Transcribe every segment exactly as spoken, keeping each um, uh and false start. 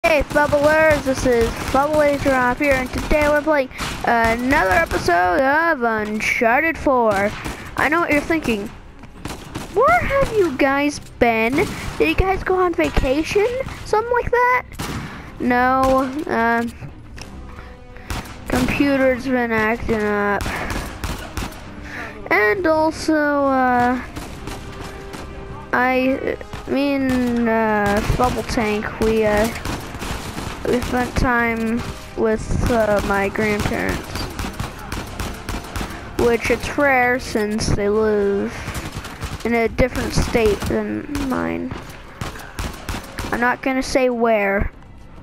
Hey Bubblers, this is Bubblazer off here, and today we're playing another episode of Uncharted four. I know what you're thinking. Where have you guys been? Did you guys go on vacation? Something like that? No, uh, computer's been acting up. And also, uh, I, me and, uh, Bubble Tank, we, uh, we spent time with uh, my grandparents, which it's rare since they live in a different state than mine. I'm not gonna say where.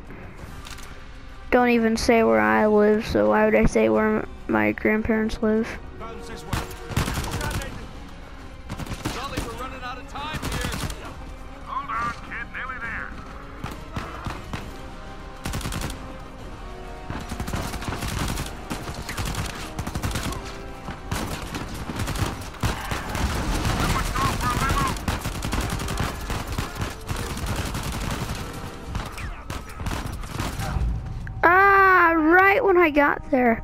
Don't even say where I live, so why would I say where my grandparents live? Right when I got there.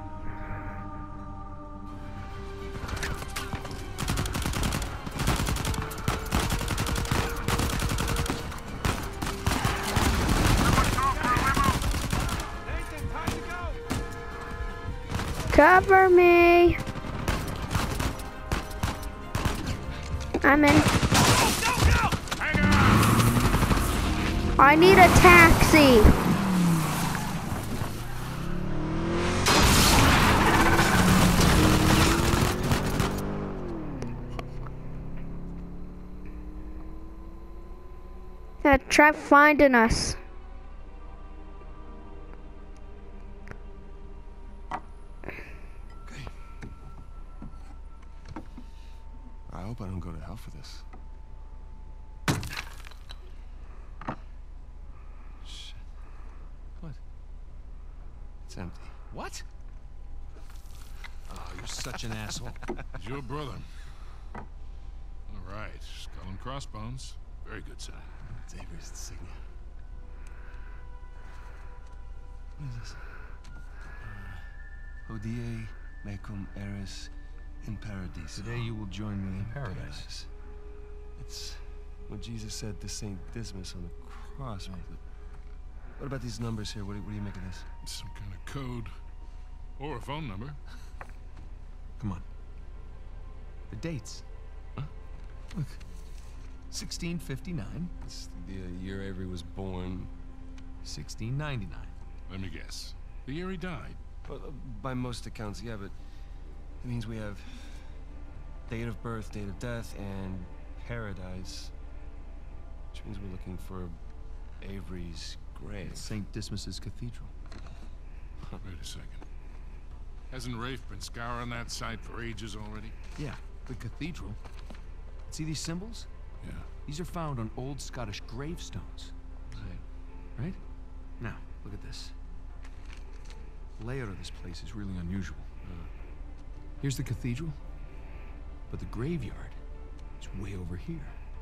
Cover me. I'm in. I need a taxi. Yeah, try finding us. Okay. I hope I don't go to hell for this. Shit. What? It's empty. What? Oh, you're such an asshole. He's your brother. All right, skull and crossbones. Very good sign. It's Avery's insignia. What is this? Uh, Hodie mecum eris in paradise. Today you will join me in paradise. It's what Jesus said to Saint Dismas on the cross. But what about these numbers here? What do, what do you make of this? It's some kind of code. Or a phone number. Come on. The dates. Huh? Look. sixteen fifty-nine. It's the uh, year Avery was born. sixteen ninety-nine. Let me guess. The year he died. Well, uh, by most accounts, yeah, but it means we have date of birth, date of death, and paradise. Which means we're looking for Avery's grave. Saint Dismas's cathedral. Wait a second. Hasn't Rafe been scouring that site for ages already? Yeah, the cathedral. See these symbols? Yeah. These are found on old Scottish gravestones. Right. Right? Now, look at this. The layout of this place is really unusual. Uh, here's the cathedral, but the graveyard is way over here.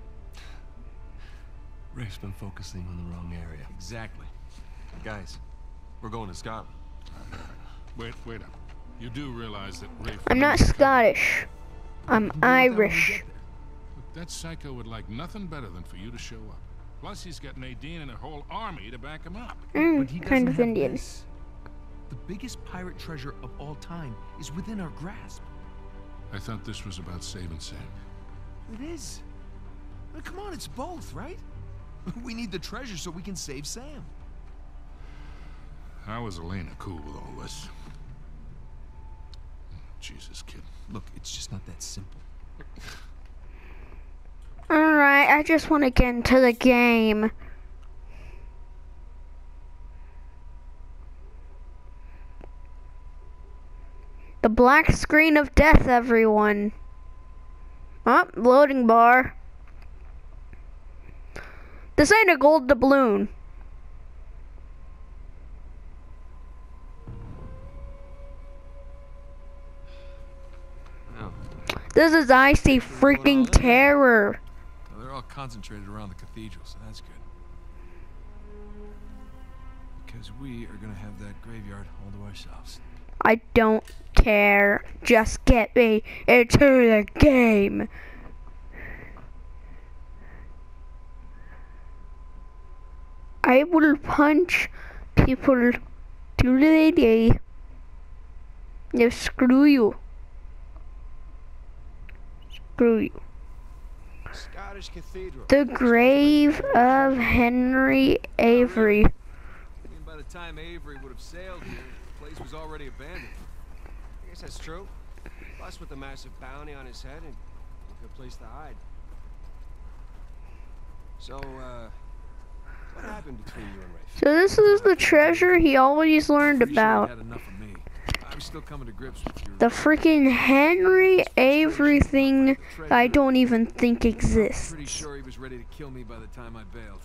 Rafe's been focusing on the wrong area. Exactly. Guys, we're going to Scotland. Wait, wait up. You do realize that Rafe... I'm not Scottish. I'm Irish. Look, that psycho would like nothing better than for you to show up. Plus, he's got Nadine and a whole army to back him up. Mm, but he kind doesn't of have Indian. this. The biggest pirate treasure of all time is within our grasp. I thought this was about saving Sam. It is. Well, come on, it's both, right? We need the treasure so we can save Sam. How is Elena cool with all this? Jesus, kid. Look, it's just not that simple. Alright, I just want to get into the game. The black screen of death, everyone. Oh, loading bar. This ain't a gold doubloon. This is icy freaking terror. Well, they're all concentrated around the cathedral, so that's good. Because we are gonna have that graveyard all to ourselves. I don't care. Just get me into the game. I will punch people till the day. No, screw you. Screw you. Scottish Cathedral. The grave of Henry Avery. I mean, by the time Avery would have sailed here, the place was already abandoned. I guess that's true. Plus, with the massive bounty on his head, and a good place to hide. So, uh, what happened between you and Rafe? So this is the treasure he always learned Pretty sure about. you had enough of me. I was still coming to grips with your The freaking Henry Avery thing I don't even think exists. Pretty sure he was ready to kill me by the time I bailed.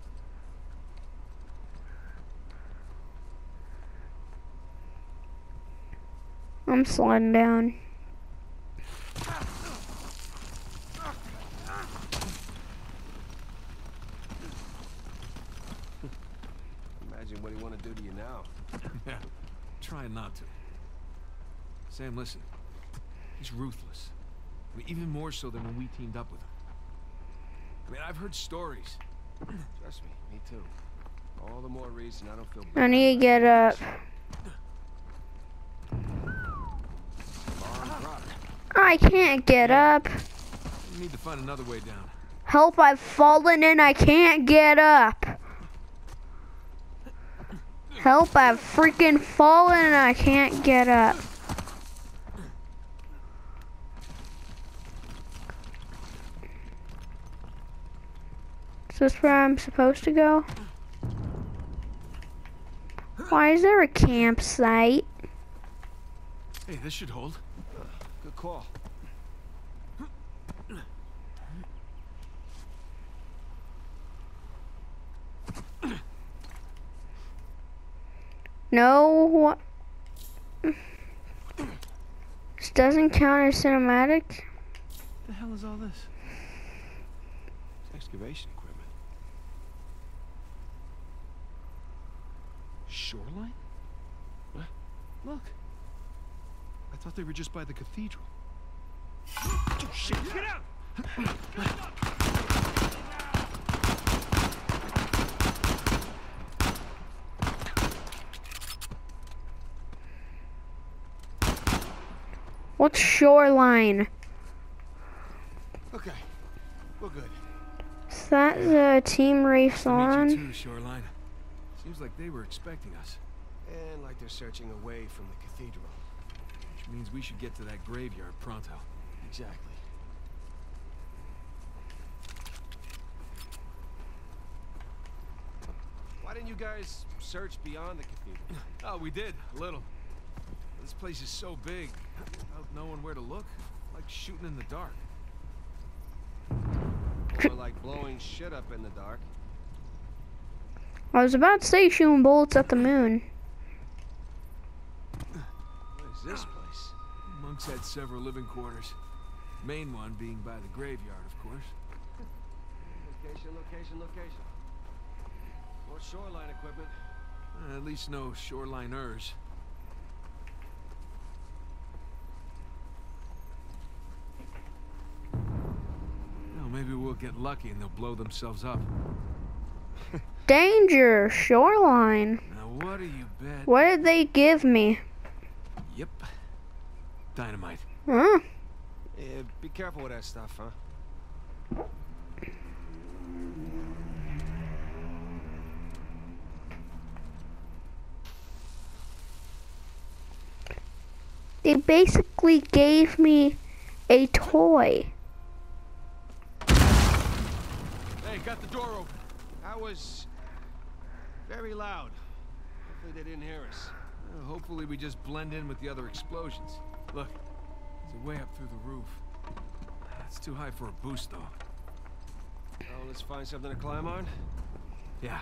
I'm sliding down. Imagine what he want to do to you now. Yeah, trying not to. Sam, listen. He's ruthless. I mean, even more so than when we teamed up with him. I mean, I've heard stories. Trust me, me too. All the more reason I don't feel bad. I need to get up. I can't get up. We need to find another way down. Help, I've fallen and I can't get up. Help, I've freaking fallen and I can't get up. Is this where I'm supposed to go? Why is there a campsite? Hey, this should hold. Good call. No. This doesn't count as cinematic. What the hell is all this? It's excavation equipment. Shoreline? What? Look. I thought they were just by the cathedral. Oh, shit. Get out! What's shoreline? Okay, we're good. Is that the team race Nice to meet on? you too, Shoreline. Seems like they were expecting us. And like they're searching away from the cathedral. Which means we should get to that graveyard pronto. Exactly. Why didn't you guys search beyond the cathedral? Oh, we did, a little. This place is so big, without knowing where to look, like shooting in the dark. Or like blowing shit up in the dark. I was about to say shooting bullets at the moon. What is this place? Monks had several living quarters. Main one being by the graveyard, of course. Location, location, location. More shoreline equipment. Uh, at least no shoreliners. Well, maybe we'll get lucky and they'll blow themselves up. Danger, shoreline. Now, what do you bet? What did they give me? Yep. Dynamite. Huh? Yeah, be careful with that stuff, huh? They basically gave me a toy. Hey, got the door open. That was very loud. Hopefully they didn't hear us. Uh, hopefully we just blend in with the other explosions. Look, there's a way up through the roof. It's too high for a boost, though. Oh, let's find something to climb on. Yeah.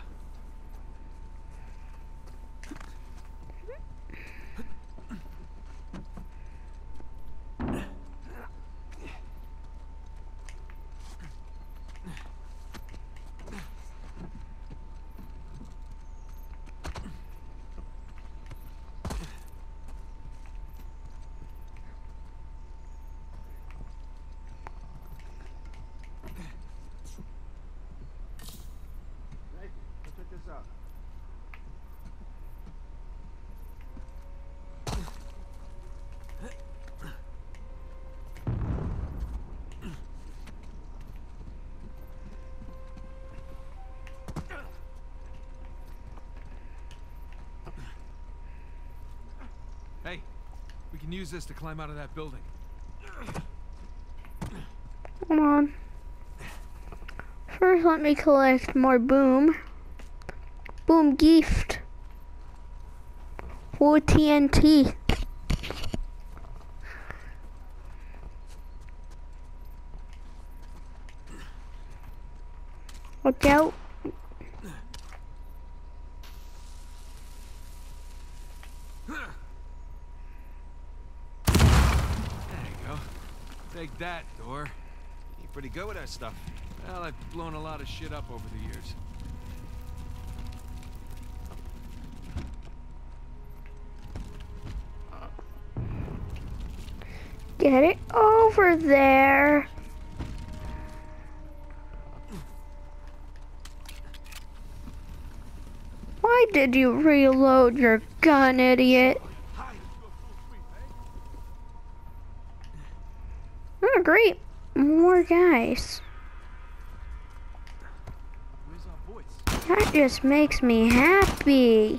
can use this to climb out of that building. Hold on. First, let me collect more boom. Boom gift. For T N T. Watch out. Take that, door. You're pretty good with that stuff. Well, I've blown a lot of shit up over the years. Get it over there. Why did you reload your gun, idiot? Oh, great. More guys. That just makes me happy.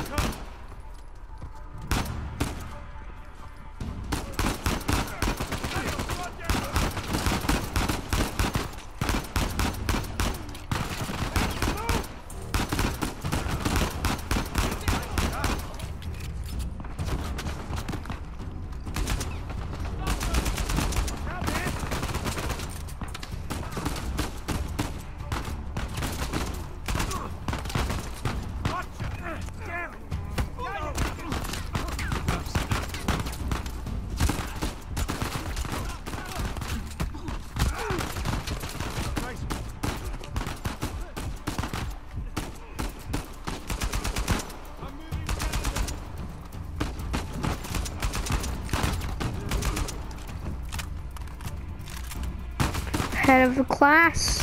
Head of the class.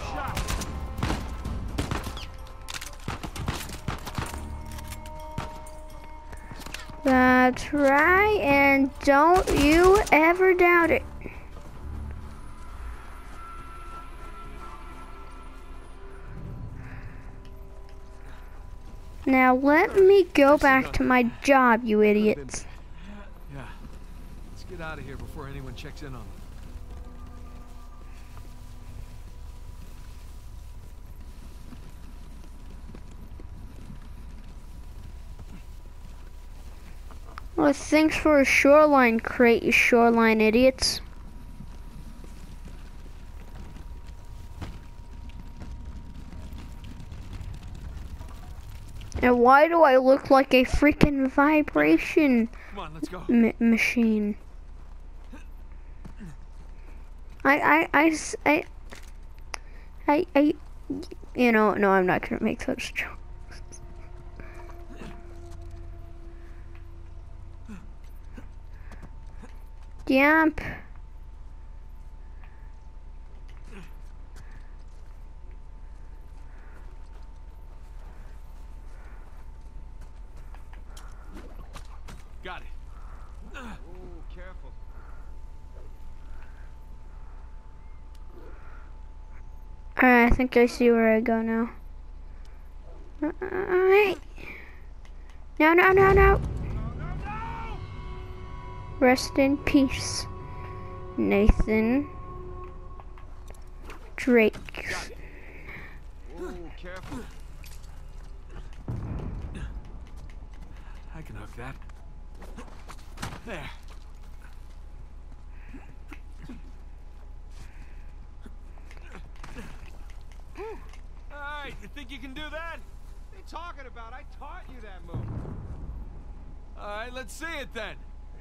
That's right, and don't you ever doubt it. Now let me go back to my job, you idiots. Yeah. Let's get out of here before anyone checks in on them. Well, thanks for a shoreline crate, you shoreline idiots. And why do I look like a freaking vibration Come on, let's go. m machine? I, I, I, s- I, I, I, you know, no, I'm not gonna make those jokes. Jump. Got it. Oh, careful. Alright, I think I see where I go now. Alright. No, no, no, no. Rest in peace, Nathan Drake. Oh, careful. I can hook that. There. Alright, you think you can do that? What are you talking about? I taught you that move. All right, let's see it then.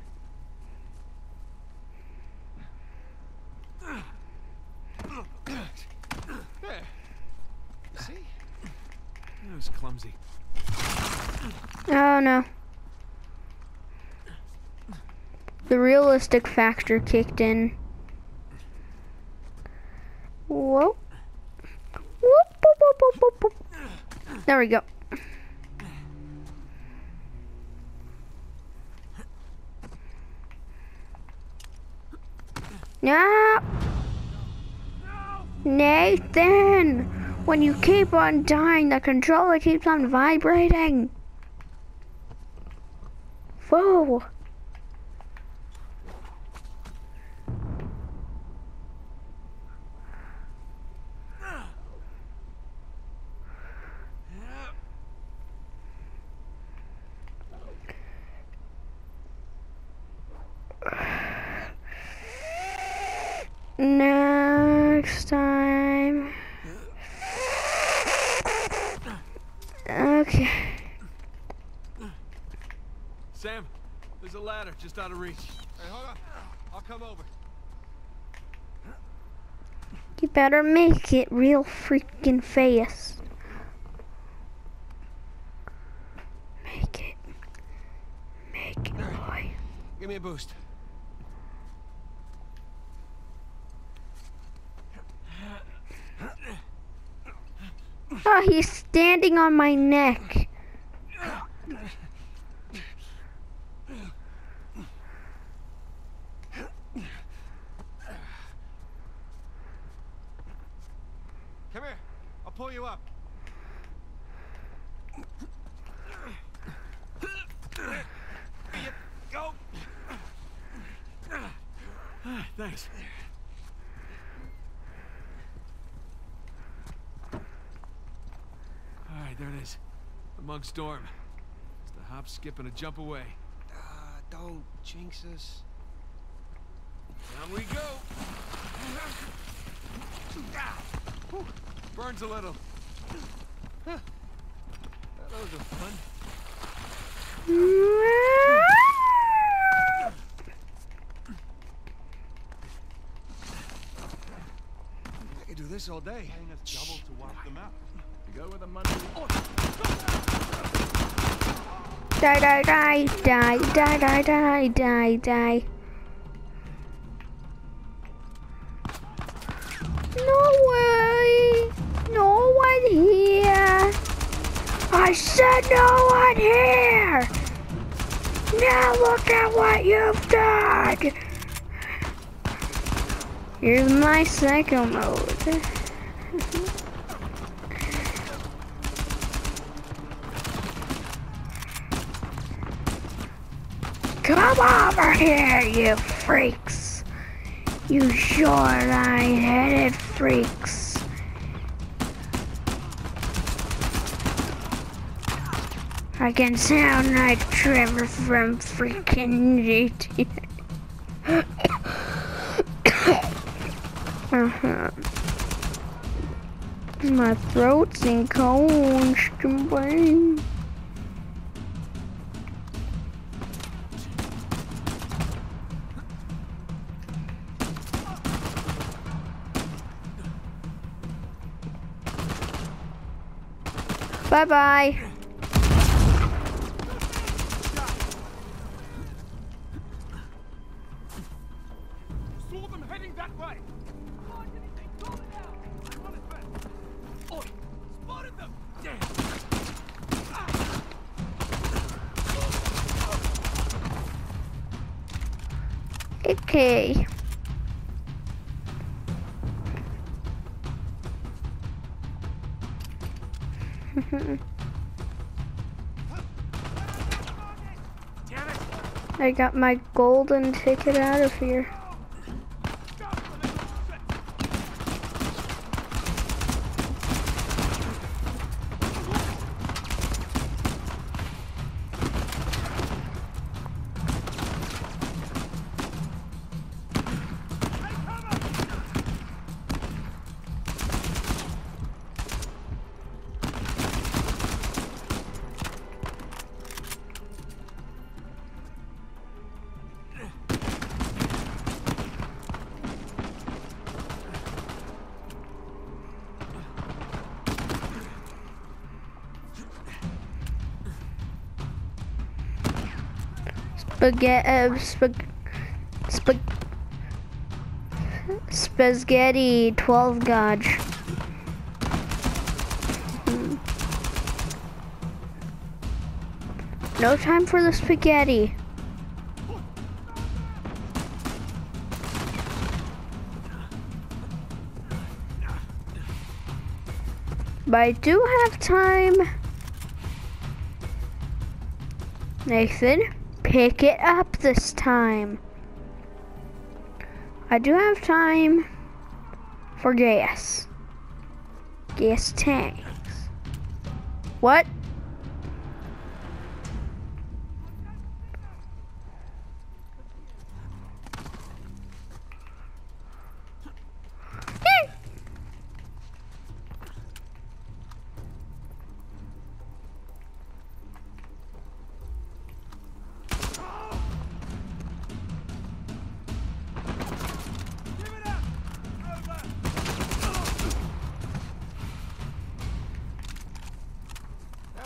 There. See? That was clumsy. Oh no. The realistic factor kicked in. Whoa. Whoop, whoop, whoop, whoop, whoop, whoop. There we go. No. Nathan, when you keep on dying, the controller keeps on vibrating. Whoa. Next time. Okay. Sam, there's a ladder just out of reach. Hey, hold on. I'll come over. You better make it real freaking fast. Make it. Make it, boy. Give me a boost. Oh, he's standing on my neck. Come here. I'll pull you up. There you go. Thanks. All right, there it is. The Monk's Dorm. It's the hop, skip, and a jump away. Uh, don't jinx us. Down we go. Whew. Burns a little. Huh. Those are fun. I could do this all day. Paying us double to walk them out. You go with the money. Die, die, die, die, die, die, die, die, die. No way! No one here! I said no one here! Now look at what you've done! Here's my psycho mode. Come over here, you freaks! You short-eyed-headed freaks! I can sound like Trevor from freaking G T A. uh-huh. My throat's in constipation. Bye-bye. Saw them heading that way. Find anything, call it out. I'm on it back. Oi, spotted them. Damn. Okay. I got my golden ticket out of here. Spaghetti, uh, spag spag spaghetti, twelve gauge. Hmm. No time for the spaghetti. But I do have time. Nathan, pick it up this time. I do have time for gas. Gas tanks. What?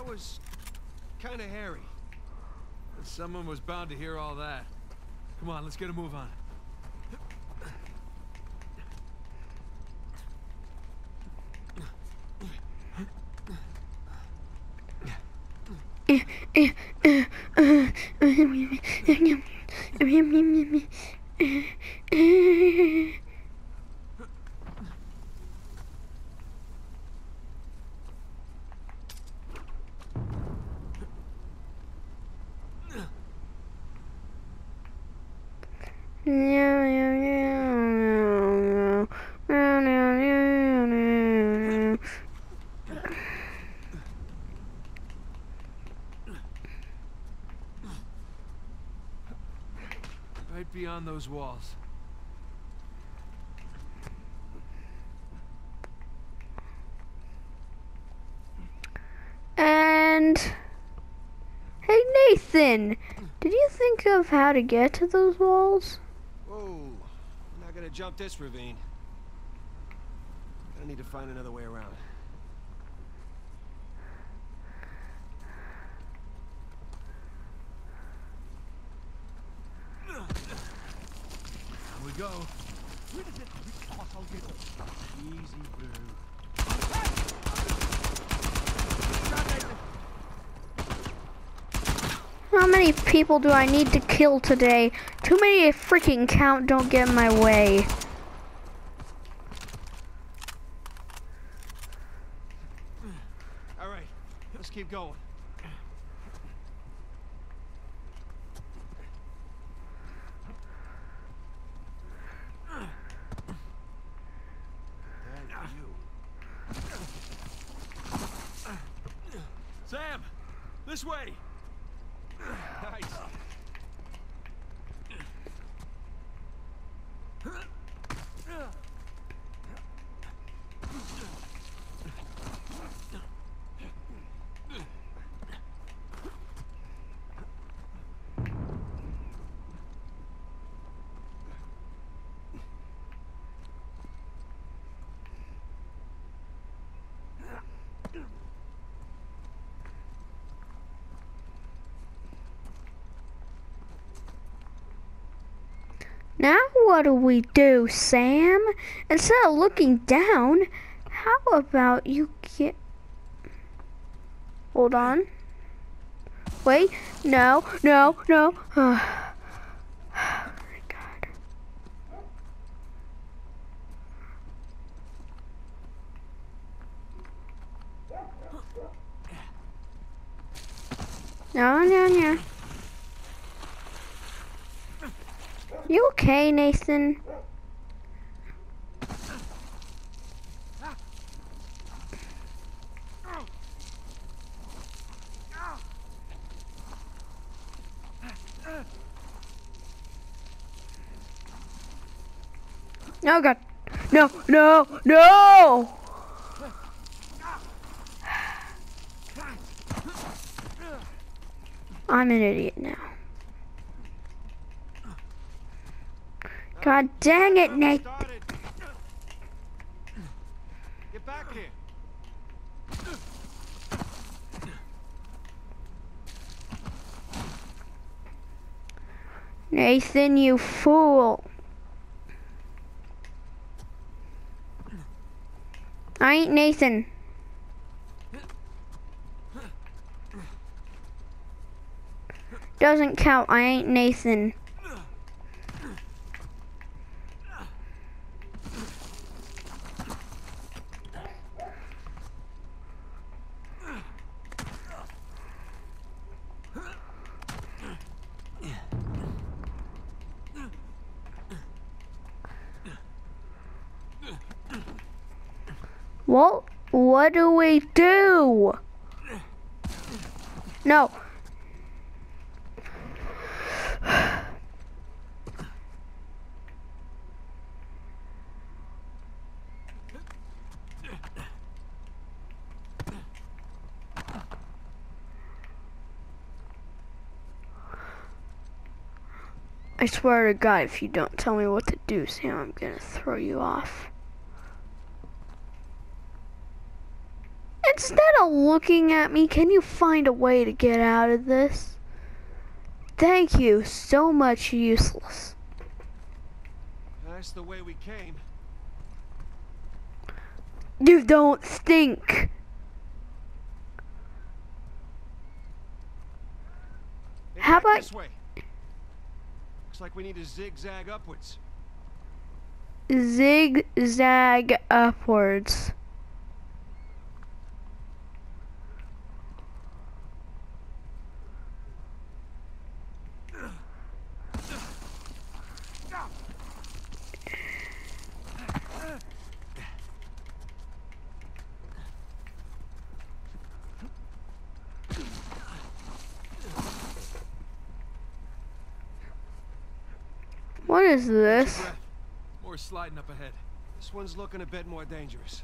That was kind of hairy. Someone was bound to hear all that. Come on, let's get a move on. Right beyond those walls. And hey Nathan, did you think of how to get to those walls? Whoa, I'm not gonna jump this ravine. I need to find another way around. Here we go. Easy, bro. How many people do I need to kill today? Too many to freaking count, don't get in my way. All right, let's keep going. Sam, this way. Nice. Now what do we do, Sam? Instead of looking down, how about you get... Hold on. Wait, no, no, no. Oh my God. No, no, no. You okay, Nathan? No, God. No, no, no! I'm an idiot now. God dang it, Nate. Get back here. Nathan, you fool. I ain't Nathan. Doesn't count, I ain't Nathan. Well, what do we do? No. I swear to God, if you don't tell me what to do, Sam, I'm gonna throw you off. And instead of looking at me, can you find a way to get out of this? Thank you so much, useless. That's the way we came. You don't stink. Hey, How back about- this way? Looks like we need to zigzag upwards. Zigzag upwards. What is this? Breath. More sliding up ahead. This one's looking a bit more dangerous.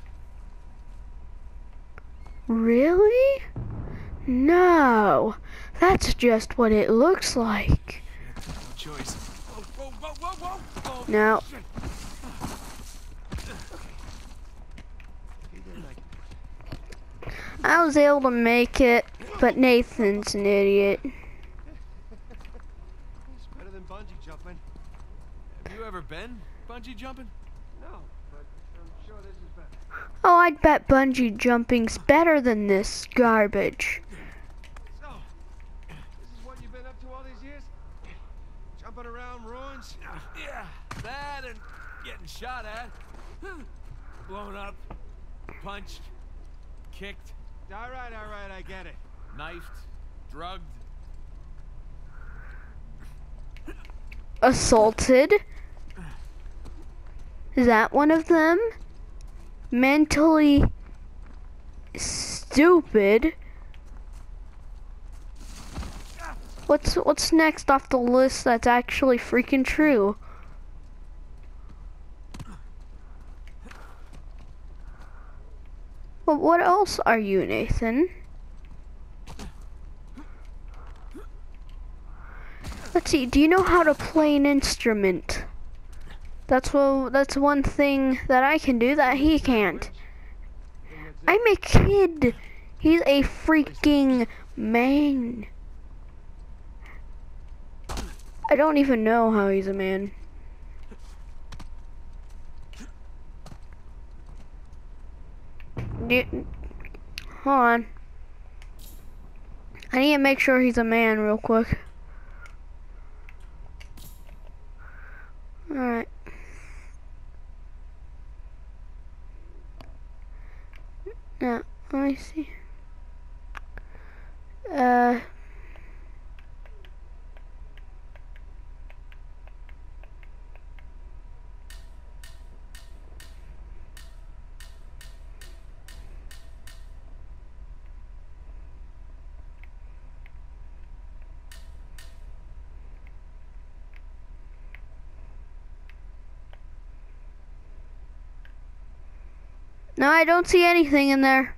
Really? No, that's just what it looks like. No choice. Whoa, whoa, whoa, whoa, whoa! Oh, No. shit. He did like I was able to make it, but Nathan's an idiot. it's better than bungee jumping. Have you ever been bungee jumping? No, but I'm sure this is better. Oh, I'd bet bungee jumping's better than this garbage. So, this is what you've been up to all these years? Jumping around ruins? Yeah, that and getting shot at, blown up, punched, kicked, All right, all right, I get it. knifed, drugged. Assaulted? Is that one of them? Mentally stupid? What's what's next off the list that's actually freaking true? Well, what else are you, Nathan? Let's see, do you know how to play an instrument? That's what, that's one thing that I can do that he can't. I'm a kid. He's a freaking man. I don't even know how he's a man. Do- Hold on. I need to make sure he's a man real quick. Alright. Now, let me see. Uh... No, I don't see anything in there.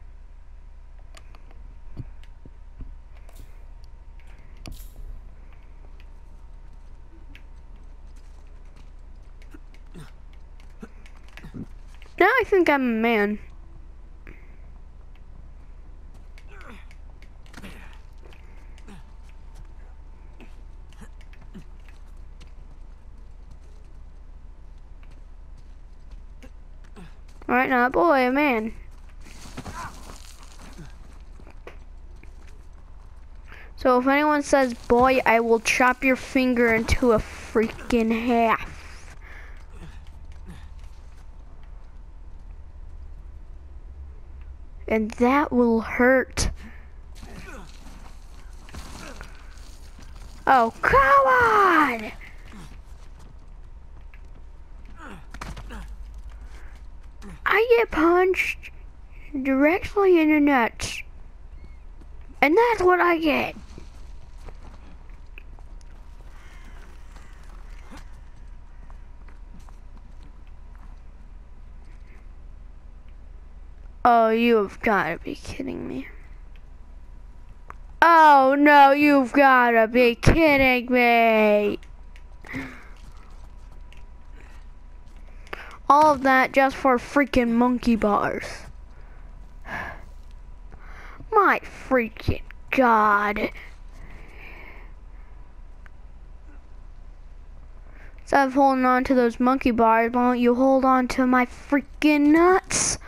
Now I think I'm a man. All right, now, boy, a man. So if anyone says, boy, I will chop your finger into a freaking half. And that will hurt. Oh, come on! I get punched directly in the nuts. And that's what I get. Oh, you have got to be kidding me. Oh, no, you've got to be kidding me. All of that just for freaking monkey bars. My freaking God. Instead of holding on to those monkey bars, why don't you hold on to my freaking nuts?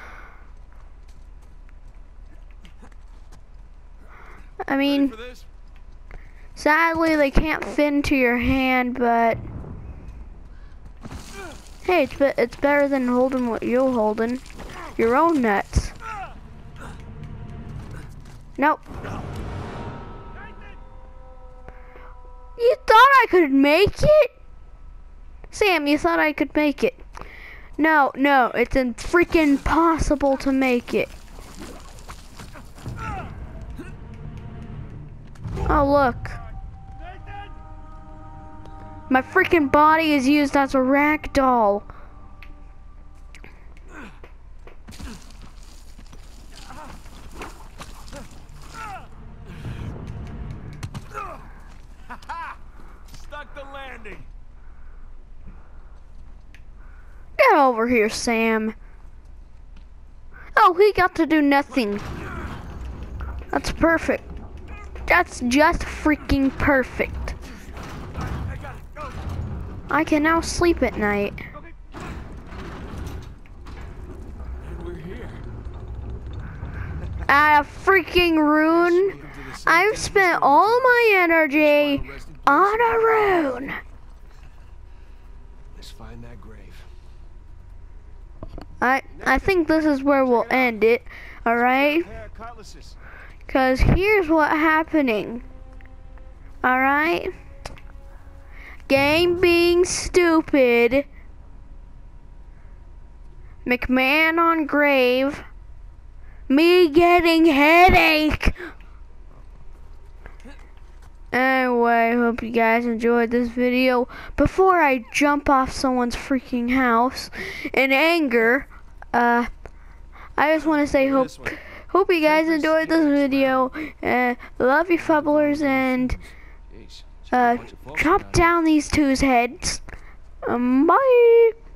I mean, For this? sadly they can't fit into your hand, but hey, it's, be it's better than holding what you're holding. Your own nuts. Nope. You thought I could make it? Sam, you thought I could make it. No, no, it's in freaking impossible to make it. Oh, look. My freaking body is used as a rag doll. Stuck the landing. Get over here, Sam. Oh, he got to do nothing. That's perfect. That's just freaking perfect. I got it. Go. I can now sleep at night. And we're here. At a freaking rune. I've spent all my energy on a rune. Let's find that grave. I I think this is where we'll end it. All right. Pair of cutlasses. Cause here's what's happening. All right. Game being stupid. McMahon on grave. Me getting headache. Anyway, hope you guys enjoyed this video. Before I jump off someone's freaking house in anger, uh, I just want to say hope hope you guys enjoyed this video. Uh, love you, fubblers, and uh, chop down these two's heads. Um, bye.